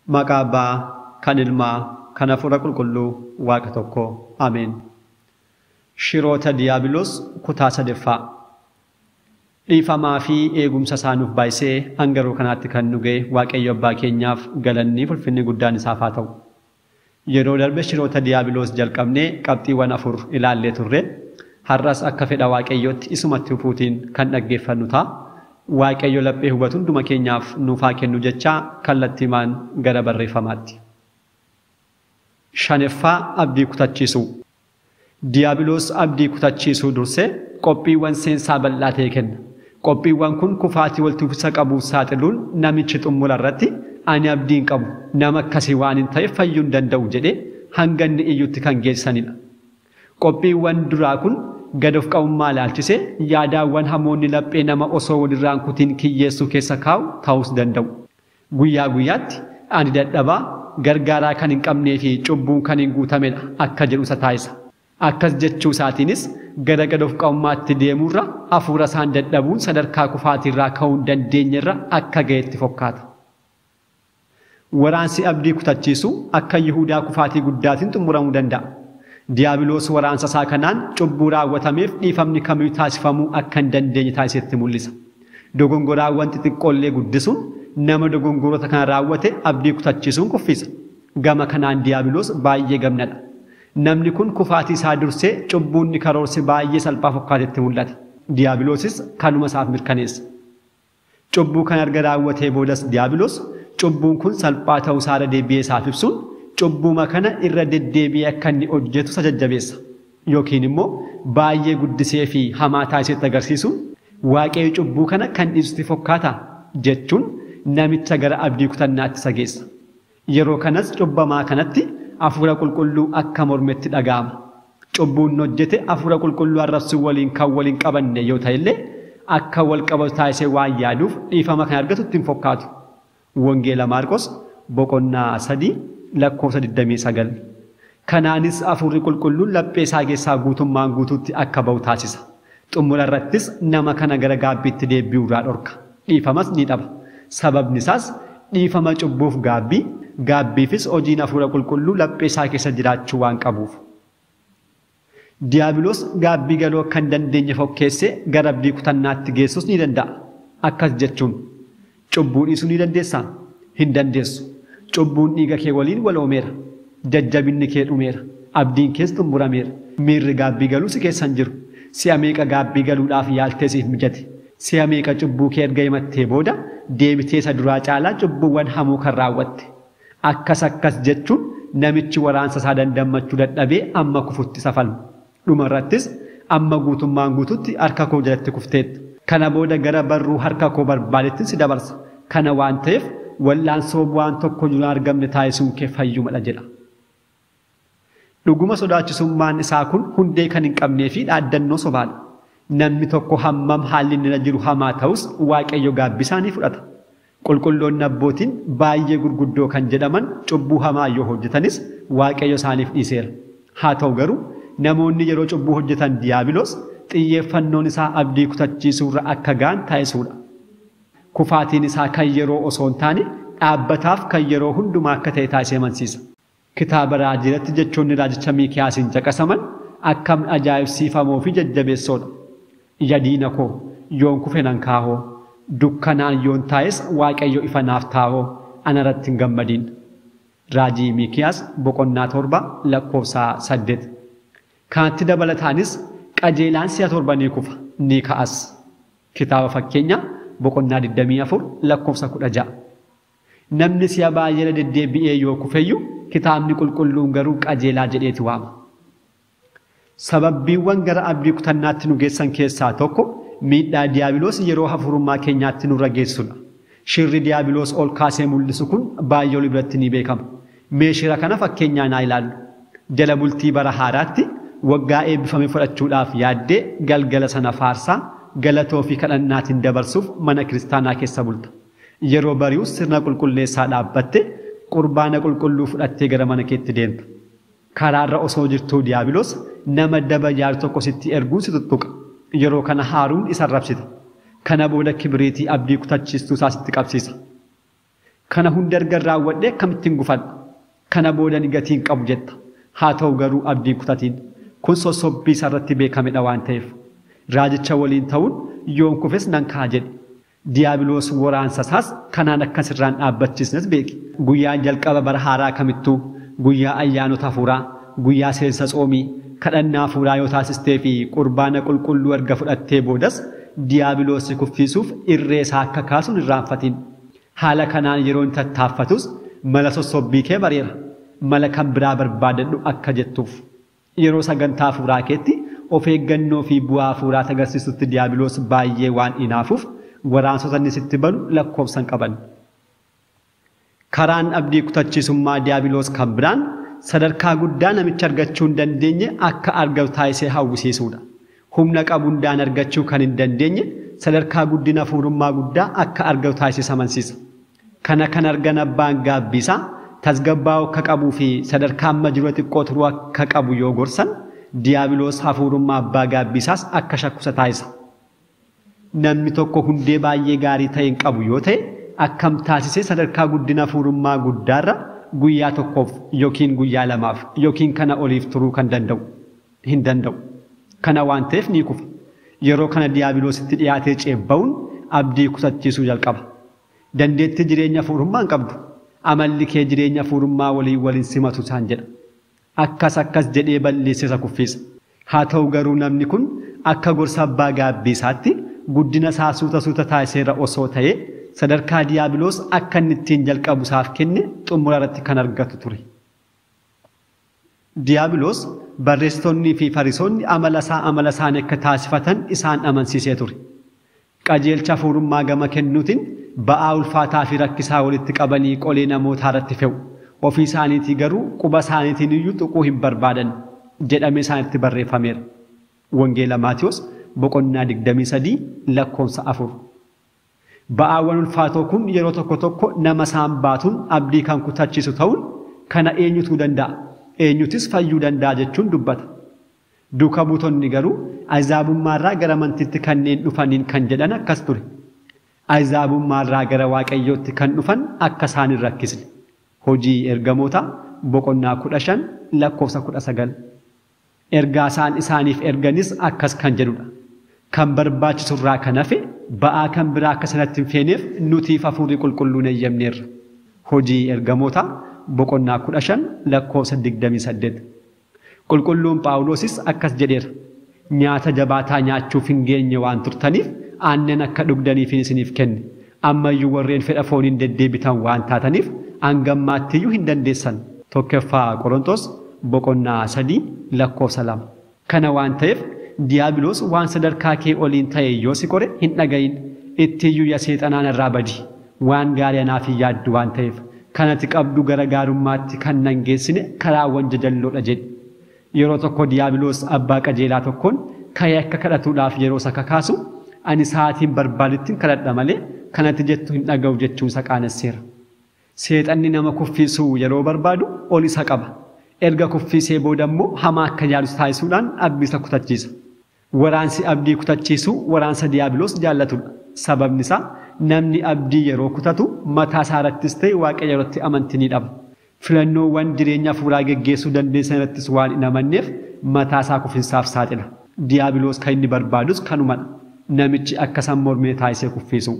Maqaa Abbaa, kan Ilmaa, kan Hafuura Qulqulluu Waaqa tokko. Ameen. Shiroota Diyaabiloos kutaa 3ffaa. Dhiifamaa fi eegumsa isaa nuuf baay'isee hangaruu kanaatti kan nu ga'e Waaqayyo Abbaa keenyaaf galanni ulfinni guddaan isaaf haa ta'u. Yeroo darbe shiroota Diyaabiloos jalqabnee qabxiiwwan 4 ilaallee turre. Har'as akka fedha Waaqayyootti isumatti fuutiin kan dhaggeeffannu ta'a. Waaqayyo laphee hubatu hunduma keenyaaf nuuf haa kennu jechaa kallattiimaan gara barreeffamaatti. 5ffaa Abdii Kutachiisuu. Diyaabiloos abdii kutachiisuu dursee qophiiwwan seensaa bal'aa ta'e kenna. Qophiiwwan kun kufaatii walitti dhufsa qabu saaxiluun namichi xumura irratti ani abdiin qabu nama akkasii waan hin ta'e fayyuu hin danda'u jedhee hanga inni iyyutti kan geessanidha. Qophiiwwan duraa kun gad of qabummaa ilaalchisee yaadaawwan hamoonni laphee nama osoo walirraan kutiin kiyyeessuu keessa kaa'u ta'us danda'u. Guyyaa guyyaatti ani dadhabaa gargaaraa kan hin qabnee fi cubbuun kan hin guutamedha akka jedhu isa taasisa. Akkas jechuu isaatiinis gara gad of qabummaatti deemuurra hafuura isaan dadhabuun sadarkaa kufaatiirraa ka'uu hin dandeenyerra akka ga'etti fakkaata. Waraansi abdii kutachiisuu akka Yihuudaa kufaatii guddaatiin xumuramuu danda'a. Diyaabiloos waraansa isaa kanaan cubbuu raawwatameef dhiifamni kamiyyuu taasifamuu akka hin dandeenye taasisetti mul'isa. Dogongoraawwan xixiqqoollee guddisuun nama dogongorota kana raawwate abdii kutachiisuun kuffisa. Gama kanaan Diyaabiloos baay'ee gamnadha. Namni kun kufaatii isaa dursee cubbuun karoorse baay'ee salphaa fakkaatetti mul'ata. Diyaabiloosis kanuma isaaf mirkaneessa. Cubbuu kan erga raawwatee boodas Diyaabiloos cubbuun kun salphaa ta'uu isaa deebi'ee isaaf ibsuun cubbuma kana irra deddeebi'ee akka inni hojjetu isa jajjabeessa. Yookiin immoo baay'ee guddisee fi hamaa taasisetti agarsiisuun Waaqayyo cubbuu kana kan dhiisutti fakkaata jechuun namicha gara abdii kutannaatti isa geessa. Yeroo kanas cubbamaa kanatti Hafuura Qulqulluu akka mormetti dhaga'ama. Cubbuun hojjete Hafuura Qulqulluu arrabsuu waliin kan waliin qabanne yoo ta'e illee akka wal qabatu taasisee waan yaaduuf dhiifama kan argatutti hin fakkaatu. Wangeela Maarqos boqonnaa 3 lakkoofsa 29. Kanaanis Hafuurri Qulqulluun laphee isaa keessaa guutummaan guutuutti akka ba'u taasisa. Xumura irrattis nama kana gara gaabbiitti deebi'uurraa dhorka. Dhiifamas ni dhaba. Sababni isaas dhiifama cubbuuf gaabbiifis hojiin Hafuura Qulqulluu laphee isaa keessa jiraachuu waan qabuuf. Diyaabiloos gaabbii galuu akka hin dandeenye fakkeessee gara abdii kutannaatti geessus ni danda'a. Akkas jechuun cubbuu dhiisuu ni dandeessaa? Hin dandeessu. Cubbuun dhiiga kee waliin waloomeera. Jajjabinni kee dhumeera. Abdiin kees xumurameera. Miirri gaabbii galuu si keessa hin jiru. Si'a meeqa gaabbii galuudhaaf yaaltee siif mijate? Si'a meeqa cubbuu kee erga himattee booda deebitee isa duraa caalaa cubbuuwwan hamoo kan raawwatte? Akkas jechuun namichi waraansa isaa dandammachuu dadhabee amma kufutti isa falma. Dhuma irrattis amma guutummaan guututti harka koo jalatti kufteetta. Kana booda gara barruu harka koo barbaadetti si dabarsa. Kana waan ta'eef wal'aansoo waan tokko jiru argamne taasisuun kee fayyumadha jedha. Dhuguma sodaachisummaan isaa kun hundee kan hin qabnee fi dhaaddannoo sobaadha. Namni tokko hammam haalli inni jiru hamaa ta'us Waaqayyo gaabbii isaa ni fudhata. Qulqulloonni abbootiin baay'ee gurguddoo kan jedhaman cubbuu hamaa yoo hojjetanis Waaqayyo isaaniif dhiiseera. Haa ta'u garuu namoonni yeroo cubbuu hojjetan Diyaabiloos xiyyeeffannoon isaa abdii kutachiisuurra akka ga'an taasisuudha. Kufaatiin isaa kan yeroo osoo hin taane dhaabbataaf kan yeroo hundumaa akka ta'e taasisee amansiisa. Kitaaba raajiratti jechoonni raajicha Miikiyaasiin caqasaman akkam ajaa'ibsiifamoo fi jajjabeessoodha. Ija diina koo yoon kufe nan kaahoo. Dukkanaan yoon taa'es Waaqayyo ifa naaf taa'oo anarratti hin gammadin. Raajii Miikiyaas boqonnaa 7 lakkoofsa 8. Kanatti dabalataanis qajeelaan si'a 7 ni kufa ni ka'as. Kitaaba Fakkeenyaa boqonnaa 24 lakkoofsa 16. Namni si'a baay'ee deddeebi'ee yoo kufeyyuu kitaabni qulqulluun garuu qajeelaa jedheeti waama. Sababbiiwwan gara abdii kutannaatti nu geessan keessaa tokko miidhaa Diyaabiloos yeroo hafuurummaa keenyaatti nurra geessudha. Shirri Diyaabiloos ol kaasee mul'isu kun baay'ee ol biratti ni beekama. Mee shira kana fakkeenyaa naa ilaallu. Jala bultii bara haaraatti waggaa eebbifame fudhachuudhaaf yaaddee galgala sana faarsaa galatoo fi kadhannaatiin dabarsuuf mana kiristaanaa keessa bulta. Yeroo bari'us sirna qulqulleessaa dhaabbatte qurbaana qulqulluu fudhattee gara mana keetti deemta. Karaarra osoo jirtuu Diyaabiloos nama daba yaalu tokko sitti erguu si tuttuqa. Yeroo kana haaruun isa rabsita. Kana booda kibiriitii abdii kutachiistuu isaa sitti qabsiisa. Kana hunda erga raawwadhee akkamittiin gufadha? Kana booda gatiin qabu jetta. Haa ta'u garuu abdii kutatiin. Kun sossobbii isarratti beekamedha waan ta'eef. Raajicha waliin ta'uun yoon kufes nan ka'a jedhe. Diyaabiloos waraansa isaas kanaan akkasirraan dhaabbachiisnes beeki. Guyyaan jalqaba bara haaraa kamittuu, guyyaa ayyaanota hafuuraa, guyyaa seensa xoomii, kadhannaa hafuuraa yoo taasistee fi qurbaana qulqulluu erga fudhattee boodas Diyaabiloos kuffisuuf irree isaa akka kaasuun irraanfatiin. Haala kanaan yeroo inni tattaaffatus mala sossobbii kee bareera. Mala kan biraa barbaadadhu akka jettuuf. Yeroo sagantaa hafuuraa keetti of eeggannoo fi bu'aa hafuuraa agarsiisutti Diyaabiloos baay'ee waan inaafuuf waraansota inni sitti banu lakkoofsan qaban. Karaan abdii kutachiisummaa Diyaabiloos kan biraan sadarkaa guddaa namicha argachuu hin dandeenye akka argatu taasisee hawwisiisuudha. Humna qabu hundaan argachuu kan hin dandeenye sadarkaa guddina hafuurummaa guddaa akka argatu taasisa amansiisa. Kana kan argan abbaan gaabbisaa tasgabbaa'uu akka qabuu fi sadarkaa amma jiru xiqqoo turuu akka qabu yoo gorsan Diyaabiloos hafuurummaa abbaa gaabbisaas akka shakkusa taasisa. Namni tokko hundee baay'ee gaarii ta'e hin qabu yoo ta'e akkam taasisee sadarkaa guddina hafuurummaa guddaarra guyyaa tokkoof yookiin guyyaa lamaaf yookiin kana oliif turuu kan danda'u hin danda'u. Kana waan ta'eef ni kufa. Yeroo kana Diyaabiloositti dhiyaatee ceebba'uun abdii kutachiisuu jalqaba. Dandeettii jireenya hafuurummaa hin qabdu. Amalli kee jireenya hafuurummaa waliin simatu isaan jedha. Akkas jedhee balleessisa kuffisa. Haa ta'u garuu namni kun akka gorsa abbaa gaabbisaatti guddina isaa suuta taasiseera osoo ta'ee sadarkaa Diyaabiloos akka inni ittiin jalqabu isaaf kenne xumura irratti kan argatu ture. Diyaabiloos barreessitoonnii fi fariisonni amala isaanii akka taasifatan isaan amansiisee ture. Qajeelcha hafuurummaa gama kennuutiin ba'aa ulfaataa fi rakkisaa walitti qabanii qolee namootaa irratti fe'u. Ofii isaaniitii garuu quba isaaniitiin iyyuu tuquu hin barbaadan jedhamee isaanitti barreeffameera. Wangeela Maatiyos boqonnaa 23 lakkoofsa 4. Ba'aawwan ulfaatoo kun yeroo tokko nama isaan baatuun abdii kan kutachiisu ta'uun kana eenyutu danda'a? Eenyutis fayyuu danda'a jechuun dubbata. Duuka buutonni garuu azaabummaarraa gara amantiitti kanneen dhufaniin kan jedhan akkas ture. Azaabummaarraa gara Waaqayyootti kan dhufan akka isaan hin rakkisne. Hojii ergamoota boqonnaa 15 lakkoofsa 19. Ergaa isaan isaaniif erganis akkas kan jedhudha. Kan barbaachisu irraa kan hafe ba'aa kan biraa akka sanatti hin feeneef nutiif hafuurri qulqulluun eeyyamneerra. Hojii ergamoota boqonnaa 15 lakkoofsa 28. Qulqulluun Phaawulosis akkas jedheera. Nyaata jabaataa nyaachuuf hin geenye waan turtaniif aannan akka dhugdaniif isiniif kenne. Ammayyuu warreen fedha fooniin deddeebitan waan taataniif hangammaattiyyuu hin dandeessan. Tokkoffaa Qorontos boqonnaa 3 lakkoofsa 2. Kana waan ta'eef Diyaabiloos waan sadarkaa kee oliin ta'e yoo si qore hin dhagayin. Ittiyyuu yaa seexanaan irraa badi. Waan gaarii anaaf hin yaaddu waan ta'eef kanati qabdu gara gaarummaatti kan nan geessine karaawwan jajalloodha jedhe. Yeroo tokko Diyaabiloos abbaa qajeelaa tokkoon ka'ee akka kadhatuudhaaf yeroo isa kakaasu ani sa'aatiin barbaadettiin kadhadha malee kanatti jettu hin dhaga'u jechuun isa qaanesseera. Seexanni nama kuffisuu yeroo barbaadu ol isa qaba. Erga kuffisee booda immoo hamaa akka yaalu taasisuudhaan abdii isa kutachiisa. Waraansi abdii kutachiisuu waraansa Diyaabiloos jaallatudha. Sababni isaa namni abdii yeroo kutatu mataa isaa irrattis ta'e Waaqayyo irratti amantii ni dhaba. Filannoowwan jireenya hafuuraa geggeessuu dandeessan irrattis waan hin amanneef mataa isaa kuffinsaaf saaxila. Diyaabiloos kan inni barbaadus kanumadha. Namichi akka san mormee taasisee kuffisu.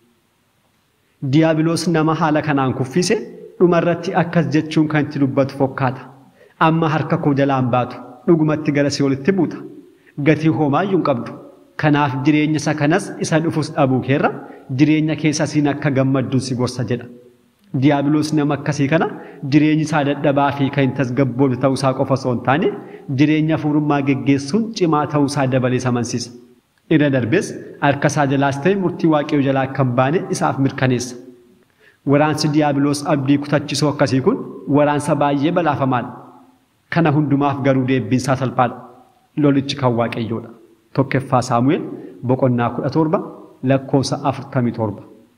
Diyaabiloos nama haala kanaan kuffise dhumarratti akkas jechuun kan itti dubbatu fakkaata. Amma harka koo jalaan baatu dhugumatti gara Si'oolitti buuta. Gatii homaayyuu hin qabdu. Kanaaf jireenya isa kanas isa dhufus dhabuu keerra jireenya keessa siin akka gammadduun si gorsa jedha. Diyaabiloos nama akkasii kana jireenyi isaa dadhabaa fi kan hin tasgabboofne ta'uu isaa qofa osoo hin taane jireenya hafuurummaa geggeessuun cimaa ta'uu isaa dabalee amansiisa. Irra darbees harka isaa jalaas ta'e murtii Waaqayyoo jalaa akka hin baane isaaf mirkaneessa. Waraansi Diyaabiloos abdii kutachiisuu akkasii kun waraansa baay'ee balaafamaadha. Kana hundumaaf garuu deebiinsaa salphaadha. Lolichi kan Waaqayyoodha. Tokkoffaa Saamu'eel boqonnaa 17 lakkoofsa 47.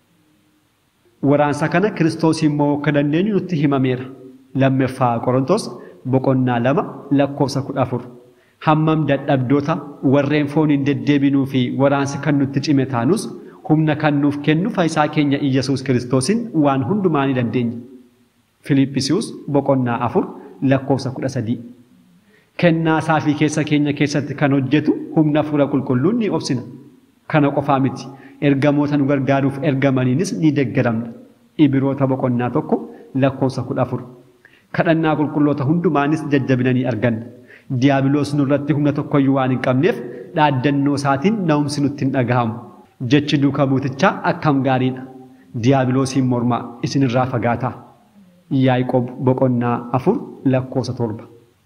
Waraansa kana Kiristoosiin mo'uu akka dandeenyu nutti himameera. Lammaffaa Qorontos boqonnaa 2 lakkoofsa 14. Hammam dadhabdoota warreen fooniin deddeebinuufi waraansi kan nutti cime taanus humna kan nuuf kennu Fayisaa keenya Iyyesuus Kiristoosiin waan hundumaa ni dandeenya. Filiphisius boqonnaa 4 lakkoofsa 13. Kennaa saafii keessa keenya keessatti kan hojjetu humna Hafuura Qulqulluun ni obsina. Kana qofaa miti. Ergamoota nu gargaaruuf ergamaniinis ni deeggaramna. Ibroota boqonnaa 1 lakkoofsa 14. Kadhannaa qulqulloota hundumaanis jajjabina ni arganna. Diyaabiloos nurratti humna tokkoyyuu waan hin qabneef dhaaddannoo isaatiin na'umsi nutti hin dhagahamu. Jechi duuka buutichaa akkam gaariidha. Diyaabiloosiin mormaa isinirraa fagaataa. Yaaqoob boqonnaa 4 lakkoofsa 7.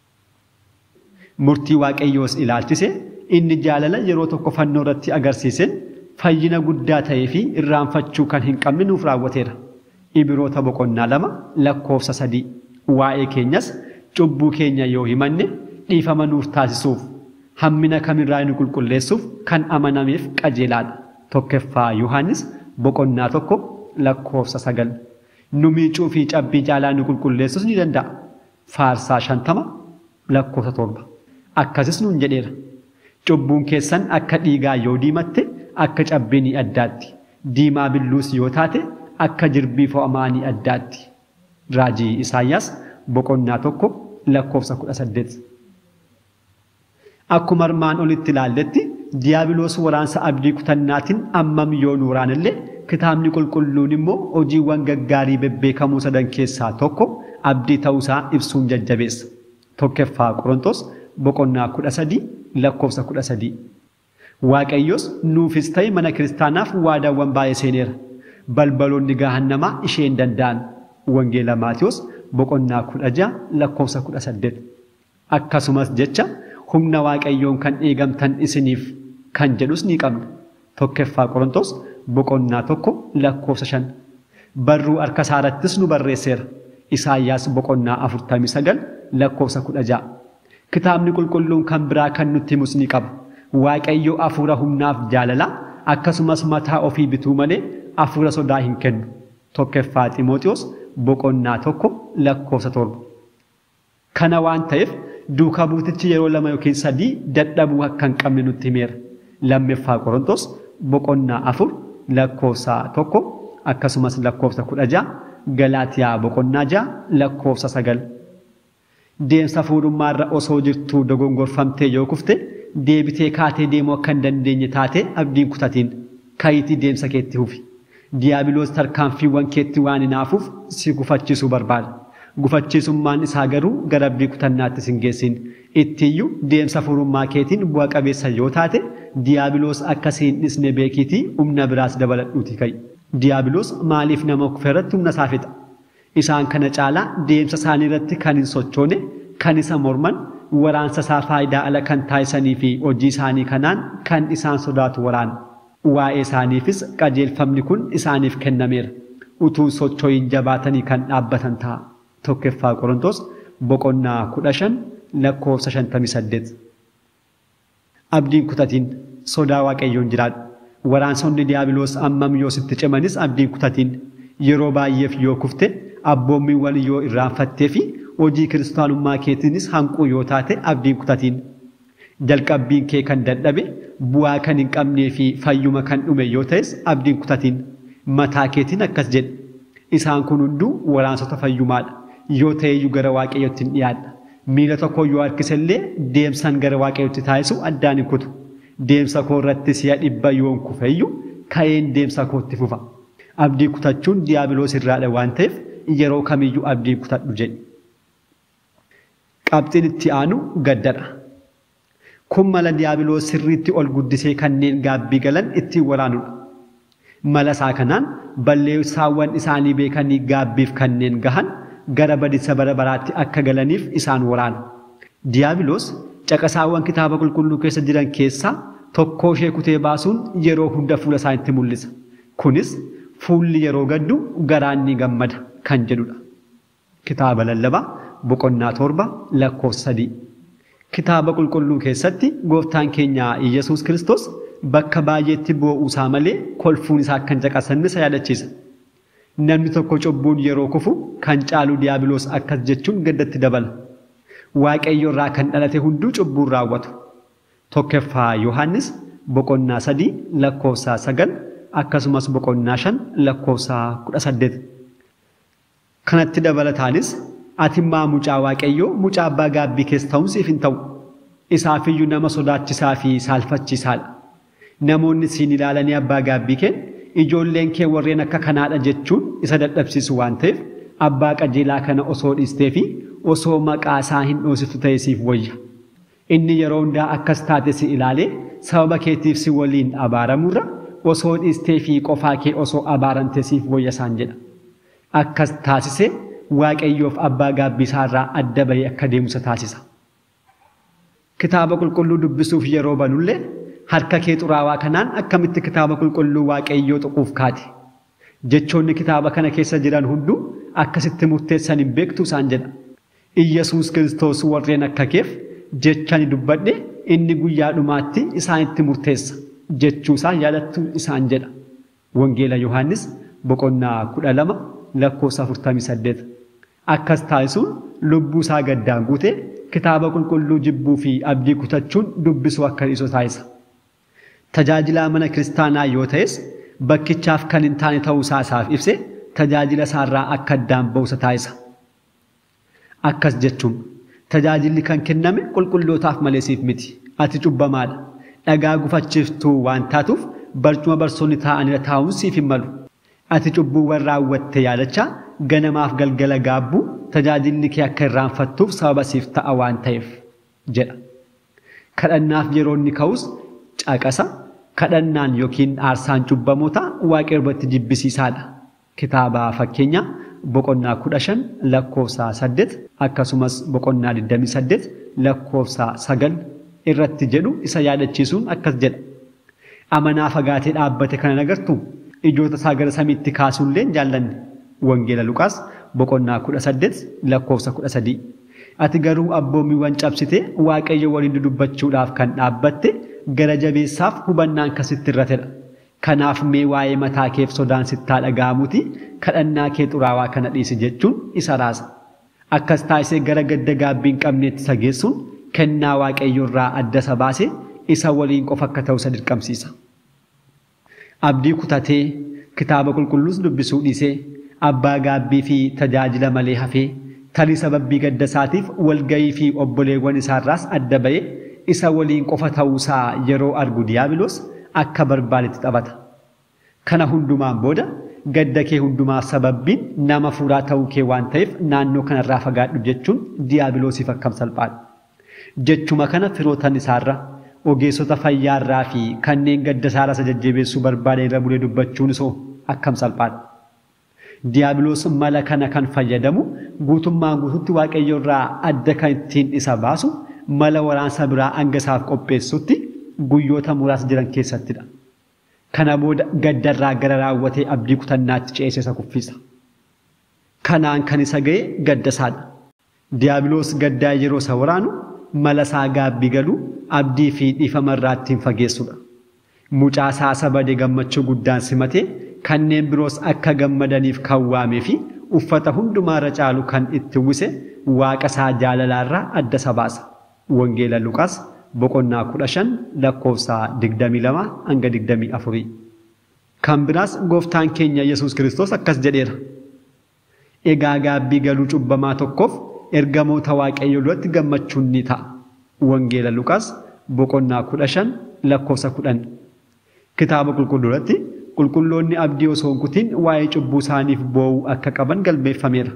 Murtii Waaqayyoos ilaalchise inni jaalala yeroo tokko fannoo irratti agarsiiseen fayyina guddaa ta'ee fi irraanfachuu kan hin qabne nuuf raawwateera. Ibroota boqonnaa 2 lakkoofsa 3. Waa'ee keenyas cubbuu keenya yoo himanne dhiifama nuuf taasisuuf hammina kamirraa nu qulqulleessuuf kan amanameef qajeelaadha. Tokkoffaa Yohaannis boqonnaa 1 lakkoofsa 9. Nu miicuu fi cabbii jaalaa nu qulqulleessuus ni danda'a. Faarsaa 50 lakkoofsa 7. Akkasis nuun jedheera. Cubbuun keessan akka dhiigaa yoo diimatte akka cabbii ni addaatti. Diimaa billuus yoo taate akka jirbii fo'amaa ni addaatti. Raajii Isaayyaas boqonnaa 1 lakkoofsa 18. Akkuma armaan olitti ilaalletti Diyaabiloos waraansa abdii kutannaatiin ammam yoo nuuraan illee kitaabni qulqulluun immoo hojiiwwan gaggaarii bebbeekamuu sadan keessaa tokko abdii ta'uusaa ibsuun jajjabeessa. Tokkoffaa Qorontos boqonnaa 13 lakkoofsa 13. Waaqayyos nuufis ta'e mana kiristaanaaf waadaawwan baay'ee seeneera. Balbaloonni gahannamaa ishee hin danda'an. Wangeela Maatiyos boqonnaa 16 lakkoofsa 18. Akkasumas jecha humna Waaqayyoon kan eegamtan isiniif kan jedhus ni qabna. Tokkoffaa Qorontos boqonnaa 1 lakkoofsa 5. Barruu harka isaarattis nu barreesseera. Isaayyaas boqonnaa 49 lakkoofsa 16. Kitaabni qulqulluun kan biraa kan nutti himus ni qaba. Waaqayyo hafuura humnaaf jaalalaa akkasumas mataa ofii bituu malee hafuura sodaa hin kennu. Tokkoffaa Xiimotewos boqonnaa 1 lakkoofsa 7. Kana waan ta'eef duuka buutichi yeroo 2 yookiin 3 dadhabuu akka hin qabne nutti himeera. Lammaffaa Qorontos boqonnaa 4 lakkoofsa 1 akkasumas lakkoofsa 16. Galaatiyaa boqonnaa 6 lakkoofsa 9. Deemsa fuudhummaarra osoo jirtuu dogongorfamtee yoo kufte deebitee kaatee deemuu akka hin dandeenye taate abdiin kutatiin kayitii deemsa keetti hufi. Diyaabiloos tarkaanfiiwwan keetti waan hinaafuuf si gufachiisuu barbaada. Gufachiisummaan isaa garuu gara abdii kutannaatti sin geessin. Ittiyyuu deemsa fuudhummaa keetiin bu'a qabeessa yoo taate Diyaabiloos akka si hin dhisne beekiitii humna biraas dabaladhuutii ka'i. Diyaabiloos maaliif nama kufeerratti humna isaa fixa? Isaan kana caalaa deemsa isaanii irratti kan hin sochoone kan isa morman waraansa isaa faayidaa ala kan taasisanii fi hojii isaanii kanaan kan isaan sodaatu waraana. Waa'ee isaaniifis qajeelfamni kun isaaniif kennameera. Utuu socho'iin jabaatanii kan dhaabbatan ta'a. Tokkoffaa Qorontos boqonnaa 15 lakkoofsa 58. Abdiin kutatiin sodaa Waaqayyoon jiraadhu. Waraansonni Diyaabiloos ammam yoo sitti cimanis abdiin kutatiin yeroo baay'eef yoo kufte abboommiiwwan yoo irraanfattee fi hojii kiristaanummaa keetiinis hanquu yoo taate abdiin kutatiin. Jalqabbiin kee kan dadhabe bu'aa kan hin qabnee fi fayyuma kan dhume yoo ta'es abdiin kutatiin. Mataa keetiin akkas jedhe. Isaan kun hunduu waraansota fayyumaadha. Yoo ta'eyyuu gara Waaqayyootti hin dhiyaadha. Miila tokko yoo harkisellee deemsan gara Waaqayyootti taasisu addaan hin kutu. Deemsa koo irratti si'a 100 yoon kufeyyuu ka'een deemsa kootti fufa. Abdii kutachuun Diyaabiloos irraadha waan ta'eef yeroo kamiyyuu abdii kutadhu jedhe. Qabxiin itti aanu gaddadha. Kun mala Diyaabiloos sirriitti ol guddisee kanneen gaabbii galan ittiin waraanudha. Mala isaa kanaan balleessaawwan isaanii beekanii gaabbiif kanneen gahan gara badiisa bara baraatti akka galaniif isaan waraana. Diyaabiloos caqasaawwan kitaaba qulqulluu keessa jiran keessaa tokko ishee kutee baasuun yeroo hunda fuula isaanitti mul'isa. Kunis fuulli yeroo gaddu garaan ni gammada kan jedhudha. Kitaaba lallabaa boqonnaa 7 lakkoofsa 3. Kitaaba qulqulluu keessatti gooftaan keenya Iyyesuus Kiristoos bakka baay'eetti boo'uusaa malee kolfuun isaa kan caqasanne isa yaadachiisa. Namni tokko cubbuun yeroo kufu kan caalu Diyaabiloos akkas jechuun gaddatti dabala. Waaqayyo irraa kan dhalate hunduu cubbuun raawwatu. Tokkoffaa Yohaannis boqonnaa 3 lakkoofsa 9 akkasumas boqonnaa 5 lakkoofsa 18. Kanatti dabalataanis ati immoo mucaa Waaqayyoo mucaa abbaa gaabbii keessa ta'uun siif hin ta'u. Isaafiyyuu nama sodaachisaa fi saalfachiisaadha. Namoonni siin ilaalanii abbaa gaabbii kee ijoolleen kee warreen akka kanaadha jechuun isa dadhabsiisu waan ta'eef abbaa qajeelaa kana osoo dhiistee fi osoo maqaa isaa hin dhoosiftu ta'e siif wayya. Inni yeroo hundaa akkas taate si ilaalee sababa keetiif si waliin abaaramurra osoo dhiistee fi qofaa kee osoo abaarantee siif wayya isaan jedha. Akkas taasisee Waaqayyoof abbaa gaabbii isaarraa adda bahee akka deemsa taasisa. Kitaaba qulqulluu dubbisuuf yeroo banullee harka kee xuraawaa kanaan akkamitti kitaaba qulqulluu Waaqayyoo tuquuf kaate? Jechoonni kitaaba kana keessa jiran hunduu akkasitti murteessan hin beektu isaan jedha. Iyyesuus Kiristoos warreen akka keef jechani dubbadhe inni guyyaa dhumaatti isaanitti murteessa jechuusaa yaadattu isaan jedha. Wangeela Yohaannis boqonnaa 12 lakkoofsa 48. Akkas taasisuun lubbuu isaa gaddaan guutee kitaaba qulqulluu jibbuu fi abdii kutachuun dubbisuu akka dhiisu taasisa. Tajaajilaa mana kiristaanaa yoo ta'es bakkichaaf kan hin taane ta'uu isaaf ibse tajaajila isaarraa akka addaan ba'u taasisa. Akkas jechuun tajaajilli kan kenname qulqullootaaf malee siif miti. Ati cubbamaadha. Dhagaa gufachiiftuu waan taatuuf barcuma barsoonni taa'anii taa'uun siif hin malu. Ati cubbuuwwan raawwatte yaadachaa ganamaaf galgala gaabbuu tajaajilli kee akka irraanfattuuf sababa siif ta'a waan ta'eef jedha. Kadhannaaf yeroo inni ka'us caqasa kadhannaan yookiin aarsaan cubbamoota Waaqayyo irratti jibbisiisaadha. Kitaaba fakkeenyaa boqonnaa 15 lakkoofsa 8 akkasumas boqonnaa 28 lakkoofsa 9 irratti jedhu isa yaadachiisuun akkas jedha. Amanaa fagaatee dhaabbate kana agartu ijoota isaa gara samiitti kaasuullee jaallanne. Wangeela Luqaas boqonnaa 18 lakkoofsa 13. Ati garuu abboomiiwwan cabsitee Waaqayyo waliin dubbachuudhaaf kan dhaabbatte gara jabeessaaf hubannaan kasitti irratedha. Kanaaf mee waa'ee mataa keef sodaan sittaa dhaga'amuuti kadhannaa kee xuraawaa kana dhiisi jechuun isa raasa. Akkas taasisee gara gadda gaabbii hin qabneetti isa geessuun kennaa Waaqayyo irraa adda isa baasee isa waliin qofa akka ta'u isa dirqamsiisa. Abdii kutatee kitaaba qulqulluus dubbisuu dhiisee abbaa gaabbii fi tajaajila malee hafee tarii sababbii gadda isaatiif walgayii fi obboleewwan isaarraas adda ba'ee isa waliin qofa ta'uusaa yeroo argu Diyaabiloos akka barbaadetti taphata. Kana hundumaan booda gadda kee hundumaaf sababbiin nama fuuraa ta'uu kee waan ta'eef naannoo kanarraa fagaadhu jechuun Diyaabiloosiif akkam salphaadha. Jechuma kana firootan isaarra ogeessota fayyaarraa fi kanneen gadda isaarraa isa jajjabeessuu barbaadan irra bulee dubbachuun isoo akkam salphaadha. Diyaabiloos mala kana kan fayyadamu guutummaan guututti Waaqayyo irraa adda kan ittiin isa baasu mala waraansa biraa hanga isaaf qopheessutti guyyoota muraasa jiran keessattidha. Kana booda gaddarraa gara raawwatee abdii kutannaatti ceesee isa kuffisa. Kanaan kan isa ga'e gadda isaadha. Diyaabiloos gaddaa yeroo isa waraanu mala isaa gaabbii galuu abdii fi dhiifama irraa ittiin fageessudha. Mucaa isaa sabadee gammachuu guddaan simatee kanneen biroos akka gammadaniif kan waamee fi uffata hundumaa irra caalu kan itti uwwise waaqa isaa jaalalaarraa adda isa baasa. Wangeela Luqaas boqonnaa 15 lakkoofsa 22 hanga 24. Kan biraas gooftaan keenya Iyyesuus Kiristoos akkas jedheera. Egaa gaabbii galuu cubbamaa tokkoof ergamoota Waaqayyoo duratti gammachuun ni ta'a. Wangeela Luqaas boqonnaa 15 lakkoofsa 10. Kitaaba qulqulluuratti qulqulloonni abdii osoo hin kutin waa'ee cubbuu isaaniif boo'uu akka qaban galmeeffameera.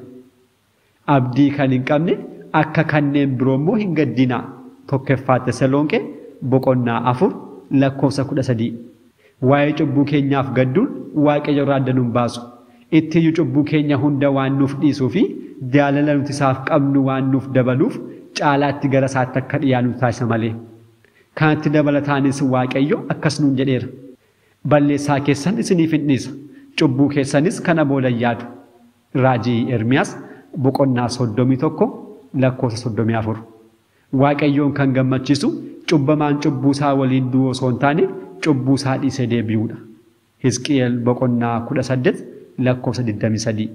Abdii kan hin qabne akka kanneen biroo immoo hin gaddinaa. Tokkoffaa Tesalonqee boqonnaa 4 lakkoofsa 13. Waa'ee cubbuu keenyaaf gadduun Waaqayyo irraa adda nu baasu. Ittiyyuu cubbuu keenya hunda waan nuuf dhiisuu fi jaalala nuti isaaf qabnu waan nuuf dabaluuf caalaatti gara isaatti akka dhiyaannu taasisa malee. Kanatti dabalataanis Waaqayyo akkas nuun jedheera. Balleessaa keessan isiniif hin dhiisa. Cubbuu keessanis kana booda yaadu. Raajii Ermiyaas boqonnaa 31 lakkoofsa 34. Waaqayyoon kan gammachiisu cubbamaan cubbuu isaa waliin du'uu osoo hin taane cubbuu isaa dhiisee deebi'uudha. Hizqi'eel boqonnaa 18 lakkoofsa 23.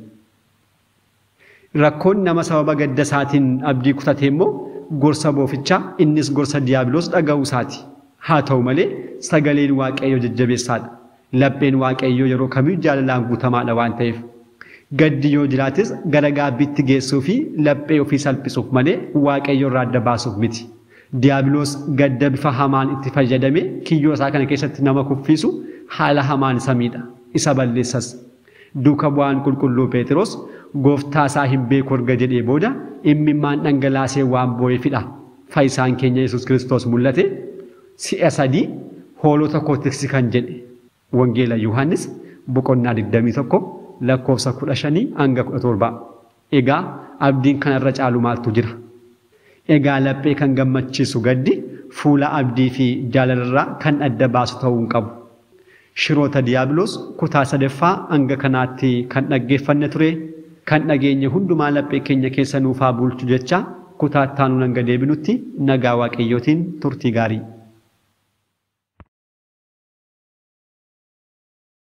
Rakkoon nama sababa gadda isaatiin abdii kutatee immoo gorsa boofichaa innis gorsa Diyaabiloos dhaga'uu isaati. Haa ta'u malee sagaleen Waaqayyoo jajjabeessaadha. Lapheen waaqayyoo yeroo kamiyyuu jaalalaan guutamaadha waan ta'eef. Gaddi yoo jiraates gara gaabbiitti geessuu fi laphee ofii salphisuuf malee waaqayyoo irraa adda baasuuf miti. Diyaabiloos gadda bifa hamaan itti fayyadame kiyyoo isaa kana keessatti nama kuffisu haala hamaan isa miidha. Isa balleessas. Duuka bu'aan qulqulluu Phexros gooftaa isaa hin beeku erga jedhee booda imimmaan dhangalaasee waan boo'eefidha. Fayisaan keenya Iyyesuus Kiristoos mul'ate si'a 3 hoolota koo tiksi kan jedhe. Wangeela Yohaannis boqonnaa 21 lakkoofsa 15 hanga 17. Egaa abdiin kanarra caalu maaltu jira? Egaa laphee kan gammachiisu gaddi fuula abdii fi jaalalarraa kan adda baasu ta'uu hin qabu. Shiroota Diyaabiloos kutaa 3ffaa hanga kanaatti kan dhaggeeffanne ture. Kan dhageenye hundumaa laphee keenya keessa nuufaa bulchu jecha kutaa itti aanuun hanga deebinutti nagaa waaqayyootiin turtii gaarii.